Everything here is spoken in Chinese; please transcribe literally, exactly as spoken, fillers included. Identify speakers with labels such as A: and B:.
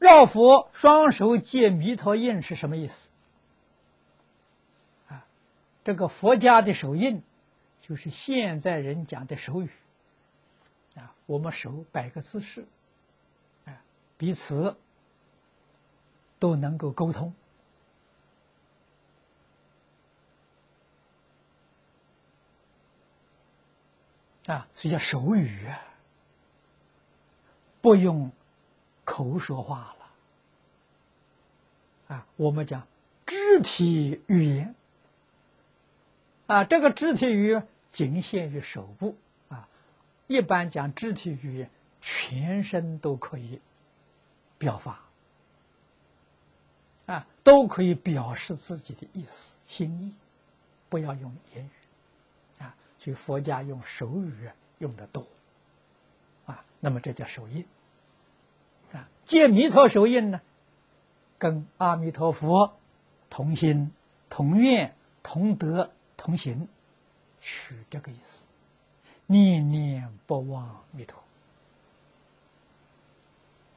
A: 绕佛双手结弥陀印是什么意思？啊，这个佛家的手印，就是现在人讲的手语。啊，我们手摆个姿势，啊，彼此都能够沟通。啊，所以叫手语啊，不用口说话了。啊，我们讲肢体语言。啊，这个肢体语言仅限于手部啊，一般讲肢体语言，全身都可以表达。啊，都可以表示自己的意思、心意，不要用言语。啊，所以佛家用手语用的多。啊，那么这叫手印。啊，借弥陀手印呢，跟阿弥陀佛同心、同愿、同德、同行，取这个意思，念念不忘弥陀。